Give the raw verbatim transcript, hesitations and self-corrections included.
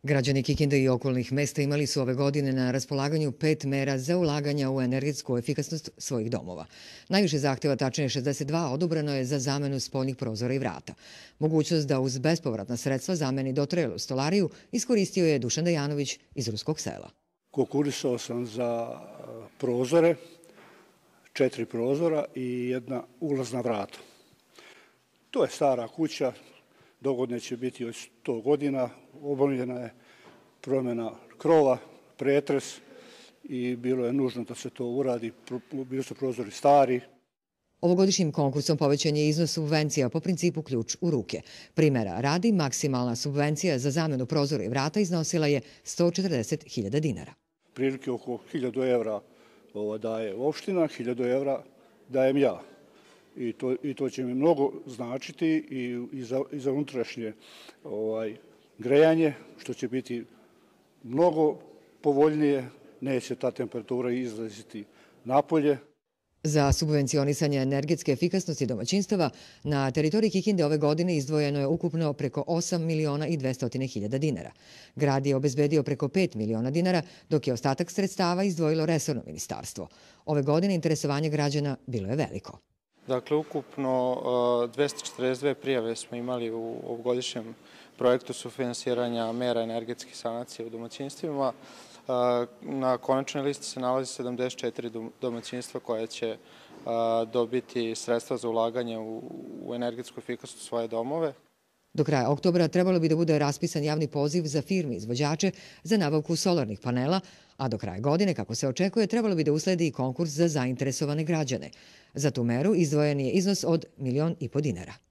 Građani Kikinde i okolnih mesta imali su ove godine na raspolaganju pet mera za ulaganja u energetsku efikasnost svojih domova. Najviše zahteva, tačnije šezdeset dva, odobreno je za zamenu spoljnih prozora i vrata. Mogućnost da uz bespovratna sredstva zameni dotrajalu stolariju iskoristio je Dušan Dejanović iz Ruskog Sela. Konkurisao sam za prozore, četiri prozora i jedna ulazna vrata. To je stara kuća, dogodine će biti od sto godina, obavljena je promjena krova, pretres i bilo je nužno da se to uradi, bili su prozori stari. Ovogodišnjim konkursom povećan je iznos subvencija po principu ključ u ruke. Primera radi, maksimalna subvencija za zamenu prozora i vrata iznosila je sto četrdeset hiljada dinara. Prilike oko hiljadu evra daje opština, hiljadu evra dajem ja. I to, i to će mi mnogo značiti i, i, za, i za unutrašnje ovaj, grejanje, što će biti mnogo povoljnije, neće ta temperatura izlaziti napolje. Za subvencionisanje energetske efikasnosti domaćinstava na teritoriji Kikinde ove godine izdvojeno je ukupno preko osam miliona i dvesta hiljada dinara. Grad je obezbedio preko pet miliona dinara, dok je ostatak sredstava izdvojilo resorno ministarstvo. Ove godine interesovanje građana bilo je veliko. Dakle, ukupno dvesta četrdeset dve prijave smo imali u ovogodišnjem projektu sufinansiranja mera energetske sanacije u domaćinstvima. Na konačnoj listi se nalazi sedamdeset četiri domaćinstva koja će dobiti sredstva za ulaganje u energetsku efikasnost svoje domove. Do kraja oktobra trebalo bi da bude raspisan javni poziv za firme izvođače za nabavku solarnih panela, a do kraja godine, kako se očekuje, trebalo bi da usledi i konkurs za zainteresovane građane. Za tu meru izdvojen je iznos od milion i po dinara.